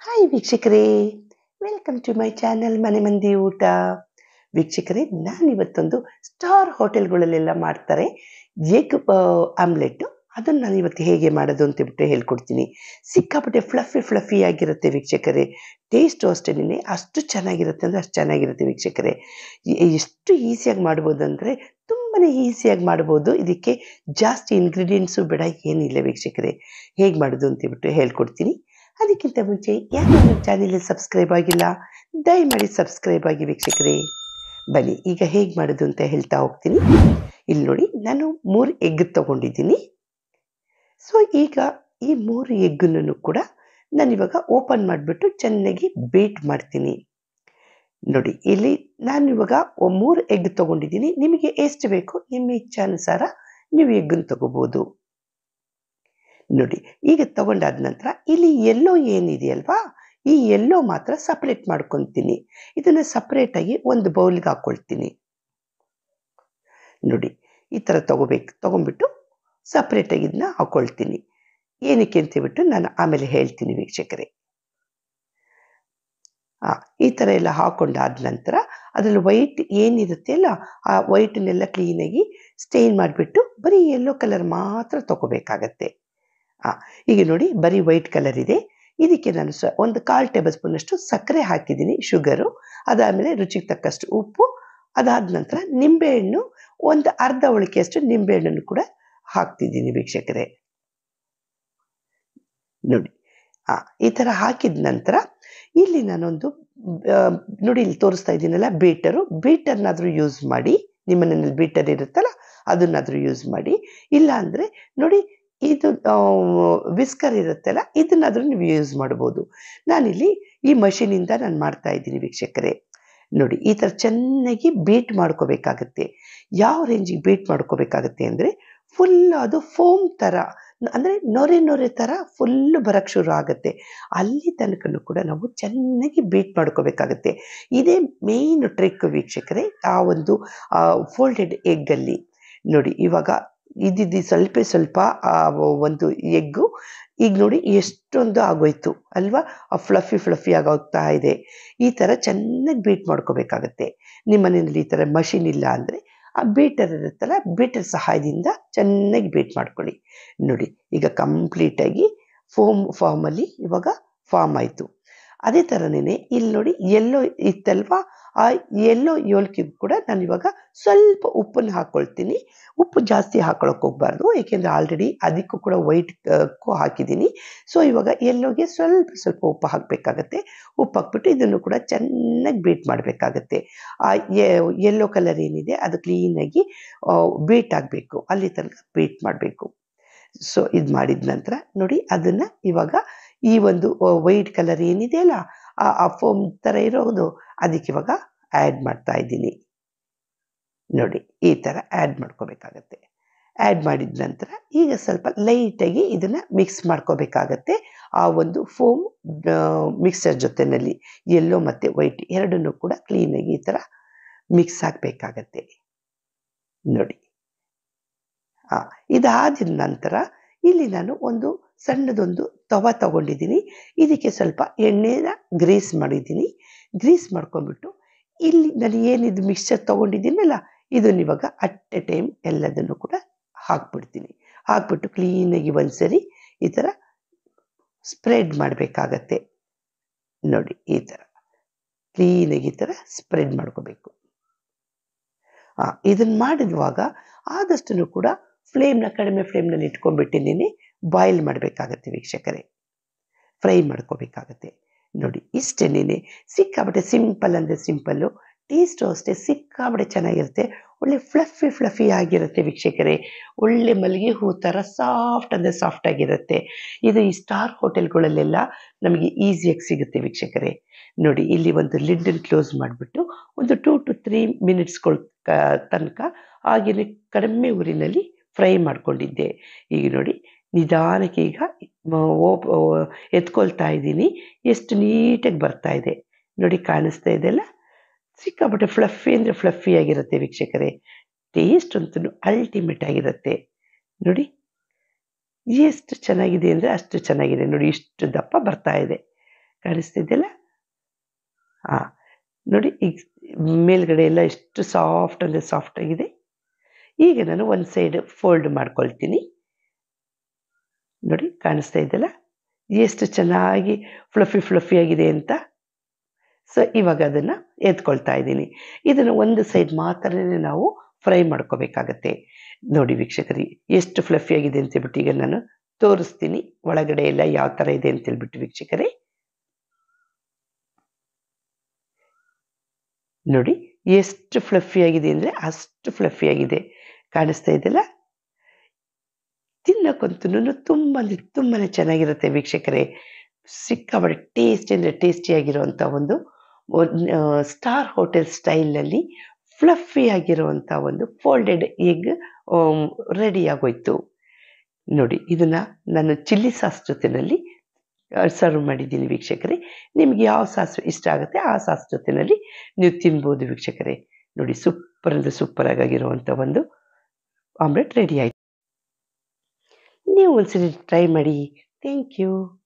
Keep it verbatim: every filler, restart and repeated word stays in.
Hi ವೀಕ್ಷಕರೇ, welcome to my channel ಮನೆ ಮಂದಿ ಊಟ. ವೀಕ್ಷಕರೇ, ನಾನಿವತ್ತೊಂದು ಸ್ಟಾರ್ ಹೋಟೆಲ್ಗಳಲ್ಲೆಲ್ಲ ಮಾಡ್ತಾರೆ ಎಗ್ ಆಮ್ಲೆಟ್. ಅದನ್ನು ನಾನು ಇವತ್ತು ಹೇಗೆ ಮಾಡೋದು ಅಂತೇಳ್ಬಿಟ್ಟು ಹೇಳ್ಕೊಡ್ತೀನಿ. ಸಿಕ್ಕಾಪಟ್ಟೆ ಫ್ಲಫಿ ಫ್ಲಫಿ ಆಗಿರುತ್ತೆ ವೀಕ್ಷಕರೇ. ಟೇಸ್ಟು ಅಷ್ಟೇನೆ ಅಷ್ಟು ಚೆನ್ನಾಗಿರುತ್ತೆ ಅಂದರೆ ಅಷ್ಟು ಚೆನ್ನಾಗಿರುತ್ತೆ ವೀಕ್ಷಕರೇ. ಎಷ್ಟು ಈಸಿಯಾಗಿ ಮಾಡ್ಬೋದು ಅಂದರೆ ತುಂಬಾ ಈಸಿಯಾಗಿ ಮಾಡ್ಬೋದು. ಇದಕ್ಕೆ ಜಾಸ್ತಿ ಇಂಗ್ರೀಡಿಯೆಂಟ್ಸು ಬೇಡ, ಏನಿಲ್ಲ ವೀಕ್ಷಕರೇ. ಹೇಗೆ ಮಾಡೋದು ಅಂತೇಳ್ಬಿಟ್ಟು ಹೇಳ್ಕೊಡ್ತೀನಿ. ಅದಕ್ಕಿಂತ ಮುಂಚೆ ಯಾರು ನನ್ನ ಚಾನೆಲ್ ಸಬ್ಸ್ಕ್ರೈಬ್ ಆಗಿಲ್ಲ, ದಯಮಾಡಿ ಸಬ್ಸ್ಕ್ರೈಬ್ ಆಗಿ ವೀಕ್ಷಕರೇ. ಬನ್ನಿ ಈಗ ಹೇಗೆ ಮಾಡೋದು ಅಂತ ಹೇಳ್ತಾ ಹೋಗ್ತೀನಿ. ಇಲ್ಲಿ ನೋಡಿ, ನಾನು ಮೂರು ಎಗ್ ತಗೊಂಡಿದ್ದೀನಿ. ಸೊ ಈಗ ಈ ಮೂರು ಎಗ್ಗನ್ನು ಕೂಡ ನಾನಿವಾಗ ಓಪನ್ ಮಾಡಿಬಿಟ್ಟು ಚೆನ್ನಾಗಿ ಬೀಟ್ ಮಾಡ್ತೀನಿ. ನೋಡಿ, ಇಲ್ಲಿ ನಾನು ಇವಾಗ ಮೂರು ಎಗ್ ತಗೊಂಡಿದ್ದೀನಿ. ನಿಮಗೆ ಎಷ್ಟು ಬೇಕು ನಿಮ್ಮ ಇಚ್ಛಾನುಸಾರ ನೀವು ಎಗ್ಗನ್ನು ತಗೋಬೋದು. ನೋಡಿ, ಈಗ ತಗೊಂಡಾದ ನಂತರ ಇಲ್ಲಿ ಎಲ್ಲೋ ಏನಿದೆಯಲ್ವಾ, ಈ ಎಲ್ಲೋ ಮಾತ್ರ ಸಪ್ರೇಟ್ ಮಾಡ್ಕೊತೀನಿ. ಇದನ್ನು ಸಪ್ರೇಟಾಗಿ ಒಂದು ಬೌಲ್ಗೆ ಹಾಕ್ಕೊಳ್ತೀನಿ. ನೋಡಿ, ಈ ಥರ ತಗೋಬೇಕು. ತಗೊಂಡ್ಬಿಟ್ಟು ಸಪ್ರೇಟಾಗಿ ಇದನ್ನ ಹಾಕ್ಕೊಳ್ತೀನಿ. ಏನಕ್ಕೆ ಅಂತೇಳ್ಬಿಟ್ಟು ನಾನು ಆಮೇಲೆ ಹೇಳ್ತೀನಿ ವೀಕ್ಷಕರೇ. ಹಾಂ, ಈ ಥರ ಎಲ್ಲ ಹಾಕ್ಕೊಂಡಾದ ನಂತರ ಅದರಲ್ಲಿ ವೈಟ್ ಏನಿರುತ್ತೆ ಅಲ್ಲ, ಆ ವೈಟನ್ನೆಲ್ಲ ಕ್ಲೀನಾಗಿ ಸ್ಟೇನ್ ಮಾಡಿಬಿಟ್ಟು ಬರೀ ಯೆಲ್ಲೋ ಕಲರ್ ಮಾತ್ರ ತಗೋಬೇಕಾಗತ್ತೆ. ಹಾಂ, ಈಗ ನೋಡಿ, ಬರೀ ವೈಟ್ ಕಲರ್ ಇದೆ. ಇದಕ್ಕೆ ನಾನು ಸ ಒಂದು ಕಾಲು ಟೇಬಲ್ ಸ್ಪೂನಷ್ಟು ಸಕ್ಕರೆ ಹಾಕಿದ್ದೀನಿ, ಶುಗರು. ಅದಾದಮೇಲೆ ರುಚಿಗೆ ತಕ್ಕಷ್ಟು ಉಪ್ಪು. ಅದಾದ ನಂತರ ನಿಂಬೆಹಣ್ಣು, ಒಂದು ಅರ್ಧ ಉಳಿಕೆಯಷ್ಟು ನಿಂಬೆಹಣ್ಣನ್ನು ಕೂಡ ಹಾಕ್ತಿದ್ದೀನಿ ವೀಕ್ಷಕರೇ. ನೋಡಿ, ಹಾಂ, ಈ ಥರ ಹಾಕಿದ ನಂತರ ಇಲ್ಲಿ ನಾನೊಂದು ನೋಡಿ, ಇಲ್ಲಿ ತೋರಿಸ್ತಾ ಇದ್ದೀನಲ್ಲ ಬೀಟರು, ಬೀಟರ್ನಾದರೂ ಯೂಸ್ ಮಾಡಿ. ನಿಮ್ಮ ಮನೆಯಲ್ಲಿ ಬೀಟರ್ ಇರುತ್ತಲ್ಲ, ಅದನ್ನಾದರೂ ಯೂಸ್ ಮಾಡಿ. ಇಲ್ಲ ಅಂದರೆ ನೋಡಿ, ಇದು ವಿಸ್ಕರ್ ಇರುತ್ತಲ್ಲ, ಇದನ್ನಾದರೂ ನೀವು ಯೂಸ್ ಮಾಡ್ಬೋದು. ನಾನಿಲ್ಲಿ ಈ ಮಷೀನಿಂದ ನಾನು ಮಾಡ್ತಾ ಇದ್ದೀನಿ ವೀಕ್ಷಕರೇ. ನೋಡಿ, ಈ ಥರ ಚೆನ್ನಾಗಿ ಬೀಟ್ ಮಾಡ್ಕೋಬೇಕಾಗತ್ತೆ. ಯಾವ ರೇಂಜಿಗೆ ಬೀಟ್ ಮಾಡ್ಕೋಬೇಕಾಗತ್ತೆ ಅಂದರೆ ಫುಲ್ ಅದು ಫೋಮ್ ಥರ, ಅಂದರೆ ನೊರೆ ನೊರೆ ಥರ ಫುಲ್ಲು ಬರೋಕ್ಕೆ ಶುರು ಆಗುತ್ತೆ. ಅಲ್ಲಿ ತನಕನೂ ಕೂಡ ನಾವು ಚೆನ್ನಾಗಿ ಬೀಟ್ ಮಾಡ್ಕೋಬೇಕಾಗತ್ತೆ. ಇದೇ ಮೇಯ್ನ್ ಟ್ರಿಕ್ ವೀಕ್ಷಕರೇ, ಆ ಒಂದು ಫೋಲ್ಡೆಡ್ ಎಗ್ಗಲ್ಲಿ. ನೋಡಿ, ಇವಾಗ ಇದ್ದಿದ್ದು ಸ್ವಲ್ಪ ಸ್ವಲ್ಪ ಒಂದು ಎಗ್ಗು ಈಗ ನೋಡಿ ಎಷ್ಟೊಂದು ಆಗೋಯ್ತು ಅಲ್ವಾ, ಆ ಫ್ಲಫಿ ಫ್ಲಫಿ ಆಗೋಗ್ತಾ ಇದೆ. ಈ ಥರ ಚೆನ್ನಾಗಿ ಬೀಟ್ ಮಾಡ್ಕೋಬೇಕಾಗತ್ತೆ. ನಿಮ್ಮ ಮನೆಯಲ್ಲಿ ಈ ಥರ ಮಷಿನ್ ಇಲ್ಲ ಅಂದರೆ ಆ ಬೀಟರ್ ಇರುತ್ತಲ್ಲ, ಬೀಟರ್ ಸಹಾಯದಿಂದ ಚೆನ್ನಾಗಿ ಬೀಟ್ ಮಾಡ್ಕೊಳ್ಳಿ. ನೋಡಿ, ಈಗ ಕಂಪ್ಲೀಟಾಗಿ ಫೋಮ್ ಫಾರ್ಮಲ್ಲಿ ಇವಾಗ ಫಾರ್ಮ್ ಆಯಿತು. ಅದೇ ಥರನೇ ಇಲ್ಲಿ ನೋಡಿ, ಎಲ್ಲೋ ಇತ್ತಲ್ವಾ, ಆ ಎಲ್ಲೋ ಏಳ್ಕಿಗೂ ಕೂಡ ನಾನು ಇವಾಗ ಸ್ವಲ್ಪ ಉಪ್ಪನ್ನು ಹಾಕ್ಕೊಳ್ತೀನಿ. ಉಪ್ಪು ಜಾಸ್ತಿ ಹಾಕೊಳ್ಳೋಕೆ ಹೋಗಬಾರ್ದು, ಏಕೆಂದರೆ ಆಲ್ರೆಡಿ ಅದಕ್ಕೂ ಕೂಡ ವೈಟ್ಗೂ ಹಾಕಿದ್ದೀನಿ. ಸೊ ಇವಾಗ ಎಲ್ಲೋಗೆ ಸ್ವಲ್ಪ ಸ್ವಲ್ಪ ಉಪ್ಪು ಹಾಕಬೇಕಾಗತ್ತೆ. ಉಪ್ಪು ಹಾಕ್ಬಿಟ್ಟು ಇದನ್ನು ಕೂಡ ಚೆನ್ನಾಗಿ ಬೀಟ್ ಮಾಡಬೇಕಾಗತ್ತೆ. ಆ ಯೆಲ್ಲೋ ಕಲರ್ ಏನಿದೆ ಅದು ಕ್ಲೀನಾಗಿ ಬೀಟ್ ಆಗಬೇಕು, ಅಲ್ಲಿ ತನಕ ಬೀಟ್ ಮಾಡಬೇಕು. ಸೊ ಇದು ಮಾಡಿದ ನಂತರ ನೋಡಿ, ಅದನ್ನು ಇವಾಗ ಈ ಒಂದು ವೈಟ್ ಕಲರ್ ಏನಿದೆಯಲ್ಲ, ಆ ಫೋಮ್ ಥರ ಇರೋದು, ಅದಕ್ಕೆ ಇವಾಗ ಆ್ಯಡ್ ಮಾಡ್ತಾ ಇದ್ದೀನಿ. ನೋಡಿ, ಈ ಥರ ಆ್ಯಡ್ ಮಾಡ್ಕೋಬೇಕಾಗತ್ತೆ. ಆ್ಯಡ್ ಮಾಡಿದ ನಂತರ ಈಗ ಸ್ವಲ್ಪ ಲೈಟಾಗಿ ಇದನ್ನು ಮಿಕ್ಸ್ ಮಾಡ್ಕೋಬೇಕಾಗತ್ತೆ. ಆ ಒಂದು ಫೋಮ್ ಮಿಕ್ಸರ್ ಜೊತೆಯಲ್ಲಿ ಯೆಲ್ಲೋ ಮತ್ತು ವೈಟ್ ಎರಡನ್ನೂ ಕೂಡ ಕ್ಲೀನಾಗಿ ಈ ಥರ ಮಿಕ್ಸ್ ಆಗಬೇಕಾಗತ್ತೆ. ನೋಡಿ, ಹಾಂ, ಇದಾದ ನಂತರ ಇಲ್ಲಿ ನಾನು ಒಂದು ಸಣ್ಣದೊಂದು ತವ ತಗೊಂಡಿದ್ದೀನಿ. ಇದಕ್ಕೆ ಸ್ವಲ್ಪ ಎಣ್ಣೆನ ಗ್ರೀಸ್ ಮಾಡಿದ್ದೀನಿ. ಗ್ರೀಸ್ ಮಾಡ್ಕೊಂಡ್ಬಿಟ್ಟು ಇಲ್ಲಿ ನಾನು ಏನಿದು ಮಿಕ್ಸ್ಚರ್ ತೊಗೊಂಡಿದ್ದೀನಲ್ಲ, ಇದನ್ನು ಇವಾಗ ಅಟ್ ಎ ಟೈಮ್ ಎಲ್ಲದನ್ನು ಕೂಡ ಹಾಕ್ಬಿಡ್ತೀನಿ. ಹಾಕ್ಬಿಟ್ಟು ಕ್ಲೀನಾಗಿ ಒಂದ್ಸರಿ ಈ ಥರ ಸ್ಪ್ರೆಡ್ ಮಾಡಬೇಕಾಗತ್ತೆ. ನೋಡಿ, ಈ ಥರ ಕ್ಲೀನಾಗಿ ಈ ಥರ ಸ್ಪ್ರೆಡ್ ಮಾಡ್ಕೋಬೇಕು. ಹಾಂ, ಇದನ್ನು ಮಾಡಿರುವಾಗ ಆದಷ್ಟು ಕೂಡ ಫ್ಲೇಮ್ನ ಕಡಿಮೆ ಫ್ಲೇಮ್ನಲ್ಲಿ ಇಟ್ಕೊಂಡ್ಬಿಟ್ಟಿದ್ದೀನಿ. ಬಾಯ್ಲ್ ಮಾಡಬೇಕಾಗತ್ತೆ ವೀಕ್ಷಕರೇ, ಫ್ರೈ ಮಾಡ್ಕೋಬೇಕಾಗತ್ತೆ. ನೋಡಿ, ಇಷ್ಟೇನೆ. ಸಿಕ್ಕಾಬಟ್ಟೆ ಸಿಂಪಲ್ ಅಂದರೆ ಸಿಂಪಲ್ಲು, ಟೇಸ್ಟು ಅಷ್ಟೇ ಸಿಕ್ಕಾಬಟ್ಟೆ ಚೆನ್ನಾಗಿರುತ್ತೆ. ಒಳ್ಳೆ ಫ್ಲಫಿ ಫ್ಲಫಿ ಆಗಿರುತ್ತೆ ವೀಕ್ಷಕರೇ. ಒಳ್ಳೆ ಮಲ್ಲಿಗೆ ಹೂ ಥರ ಸಾಫ್ಟ್ ಅಂದರೆ ಸಾಫ್ಟ್ ಆಗಿರುತ್ತೆ. ಇದು ಈ ಸ್ಟಾರ್ ಹೋಟೆಲ್ಗಳಲ್ಲೆಲ್ಲ ನಮಗೆ ಈಸಿಯಾಗಿ ಸಿಗುತ್ತೆ ವೀಕ್ಷಕರೇ. ನೋಡಿ, ಇಲ್ಲಿ ಒಂದು ಲಿಡ್ಡನ್ನು ಕ್ಲೋಸ್ ಮಾಡಿಬಿಟ್ಟು ಒಂದು ಟೂ ಟು ತ್ರೀ ಮಿನಿಟ್ಸ್ಗಳ ತನಕ ಹಾಗೆಯೇ ಕಡಿಮೆ ಊರಿನಲ್ಲಿ ಫ್ರೈ ಮಾಡ್ಕೊಂಡಿದ್ದೆ. ಈಗ ನೋಡಿ, ನಿಧಾನಕ್ಕೆ ಈಗ ಎತ್ಕೊಳ್ತಾ ಇದ್ದೀನಿ. ಎಷ್ಟು ನೀಟಾಗಿ ಬರ್ತಾ ಇದೆ ನೋಡಿ, ಕಾಣಿಸ್ತಾ ಇದೆಲ್ಲ. ಸಿಕ್ಕಾಪಟ್ಟೆ ಫ್ಲಫಿ ಅಂದರೆ ಫ್ಲಫಿ ಆಗಿರುತ್ತೆ ವೀಕ್ಷಕರೇ. ಟೇಸ್ಟ್ ಅಂತೂ ಅಲ್ಟಿಮೇಟ್ ಆಗಿರುತ್ತೆ. ನೋಡಿ, ಎಷ್ಟು ಚೆನ್ನಾಗಿದೆ ಅಂದರೆ ಅಷ್ಟು ಚೆನ್ನಾಗಿದೆ. ನೋಡಿ, ಇಷ್ಟು ದಪ್ಪ ಬರ್ತಾ ಇದೆ. ಕಾಣಿಸ್ತಿದೆಯಲ್ಲ? ಹಾಂ, ನೋಡಿ ಈಗ ಮೇಲ್ಗಡೆ ಎಲ್ಲ ಎಷ್ಟು ಸಾಫ್ಟ್ ಅಂದರೆ ಸಾಫ್ಟ್ ಆಗಿದೆ. ಈಗ ನಾನು ಒಂದು ಸೈಡ್ ಫೋಲ್ಡ್ ಮಾಡ್ಕೊಳ್ತೀನಿ. ನೋಡಿ ಕಾಣಿಸ್ತಾ ಇದೆಯಲ್ಲ ಎಷ್ಟು ಚೆನ್ನಾಗಿ ಫ್ಲಫಿ ಫ್ಲಫಿ ಆಗಿದೆ ಅಂತ. ಸೊ ಇವಾಗ ಅದನ್ನು ಎತ್ಕೊಳ್ತಾ ಇದ್ದೀನಿ. ಇದನ್ನು ಒಂದು ಸೈಡ್ ಮಾತ್ರನೇ ನಾವು ಫ್ರೈ ಮಾಡ್ಕೋಬೇಕಾಗತ್ತೆ. ನೋಡಿ ವೀಕ್ಷಕರಿ ಎಷ್ಟು ಫ್ಲಫಿ ಆಗಿದೆ ಅಂತೇಳ್ಬಿಟ್ಟು ಈಗ ನಾನು ತೋರಿಸ್ತೀನಿ ಒಳಗಡೆ ಎಲ್ಲ ಯಾವ ಥರ ಇದೆ ಅಂತೇಳ್ಬಿಟ್ಟು ವೀಕ್ಷಕರೇ. ನೋಡಿ ಎಷ್ಟು ಫ್ಲಫಿ ಆಗಿದೆ ಅಂದರೆ ಅಷ್ಟು ಫ್ಲಫಿ ಆಗಿದೆ. ಕಾಣಿಸ್ತಾ ಇದೆಯಲ್ಲ? ತಿನ್ನಕ್ಕಂತೂ ತುಂಬ ಅಂದರೆ ತುಂಬಾ ಚೆನ್ನಾಗಿರುತ್ತೆ ವೀಕ್ಷಕರೇ. ಸಿಕ್ಕಾಬಟ್ಟೆ ಟೇಸ್ಟ್ ಅಂದರೆ ಟೇಸ್ಟಿಯಾಗಿರುವಂಥ ಒಂದು ಸ್ಟಾರ್ ಹೋಟೆಲ್ ಸ್ಟೈಲ್ನಲ್ಲಿ ಫ್ಲಫಿ ಆಗಿರುವಂಥ ಒಂದು ಫೋಲ್ಡೆಡ್ ಎಗ್ ರೆಡಿ ಆಗೋಯ್ತು. ನೋಡಿ ಇದನ್ನು ನಾನು ಚಿಲ್ಲಿ ಸಾಸ್ ಜೊತೆಯಲ್ಲಿ ಸರ್ವ್ ಮಾಡಿದ್ದೀನಿ ವೀಕ್ಷಕರೇ. ನಿಮ್ಗೆ ಯಾವ ಸಾಸ್ ಇಷ್ಟ ಆಗುತ್ತೆ ಆ ಸಾಸ್ ಜೊತೆಯಲ್ಲಿ ನೀವು ತಿನ್ಬೋದು ವೀಕ್ಷಕರೇ. ನೋಡಿ ಸೂಪರ್ ಅಂದರೆ ಸೂಪರ್ ಆಗಿರುವಂಥ ಒಂದು ಆಮ್ಲೆಟ್ ರೆಡಿ ಆಯಿತು. ನೀವು ಒಂದ್ಸರಿ ಟ್ರೈ ಮಾಡಿ. Thank you.